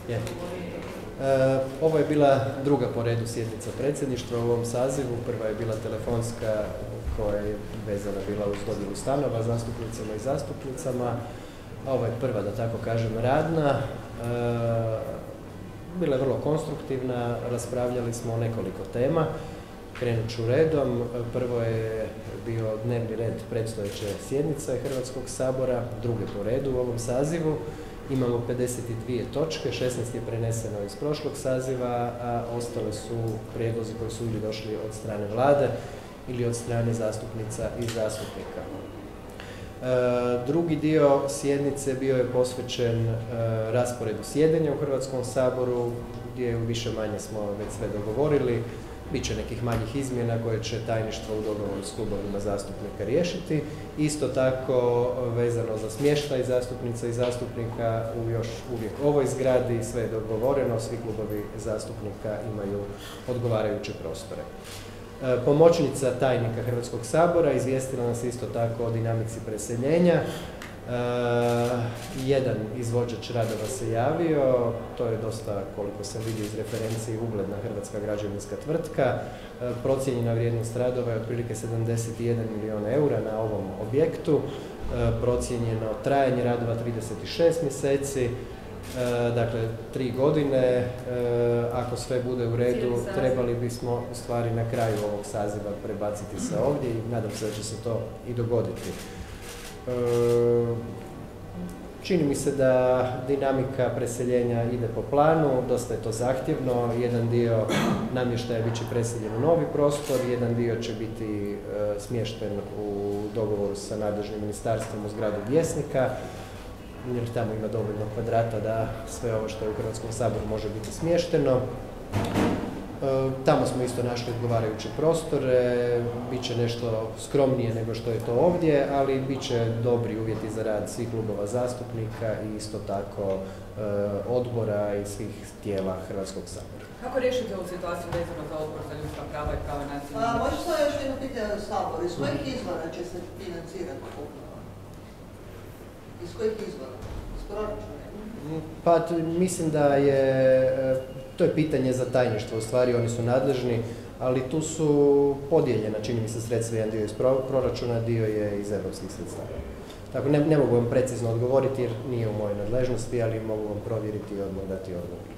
Ovo je bila druga po redu sjednica predsjedništva u ovom sazivu. Prva je bila telefonska koja je vezana bila uz dodjelu stanova zastupnicama i zastupnicama. Ovo je prva, da tako kažem, radna. Bila je vrlo konstruktivna, raspravljali smo o nekoliko tema. Krenut ću redom. Prvo je bio dnevni red predstojeće sjednice Hrvatskog sabora, druge po redu u ovom sazivu. Imamo 52 točke, 16 je preneseno iz prošlog saziva, a ostale su prijedlozi koji su ili došli od strane vlade ili od strane zastupnica i zastupnika. Drugi dio sjednice bio je posvećen rasporedu sjedenja u Hrvatskom saboru, gdje više manje smo već sve dogovorili. Biće nekih manjih izmjena koje će tajništvo u dogovoru s klubovima zastupnika riješiti. Isto tako vezano za smještaj zastupnica i zastupnika u još uvijek ovoj zgradi, sve je dogovoreno, svi klubovi zastupnika imaju odgovarajuće prostore. Pomoćnica tajnika Hrvatskog sabora izvijestila nas isto tako o dinamici preseljenja. Jedan izvođač radova se javio, to je dosta, koliko sam vidio iz referencije, ugledna hrvatska građevinska tvrtka. Procijenjena vrijednost radova je otprilike 71 milijun eura na ovom objektu. Procijenjeno trajanje radova 36 mjeseci, dakle 3 godine. Ako sve bude u redu, trebali bismo u stvari na kraju ovog saziva prebaciti se ovdje i nadam se da će se to i dogoditi. Čini mi se da dinamika preseljenja ide po planu, dosta je to zahtjevno, jedan dio namještaja bit će preseljen u novi prostor, jedan dio će biti smješten u dogovoru sa nadležnim ministarstvom u zgradu Vjesnika, jer tamo ima dovoljno kvadrata da sve ovo što je u Hrvatskom saboru može biti smješteno. Tamo smo isto našli odgovarajuće prostore, bit će nešto skromnije nego što je to ovdje, ali bit će dobri uvjeti za rad svih klubova zastupnika i isto tako odbora i svih tijela Hrvatskog sabora. Kako riješite ovu situaciju vezano za odbor za ljudska prava i prava nacionalnih manjina? Može se još jedno pitanje za Sabor, iz kojih izvora će se financirati obnova? Iz kojih izvora? Iz proračuna? Pa mislim da to je pitanje za tajništvo, u stvari oni su nadležni, ali tu su podijeljena, čini mi se, sredstva, jedan dio iz proračuna, dio je iz europskih sredstava. Tako ne mogu vam precizno odgovoriti jer nije u mojoj nadležnosti, ali mogu vam provjeriti i odmah dati odgovor.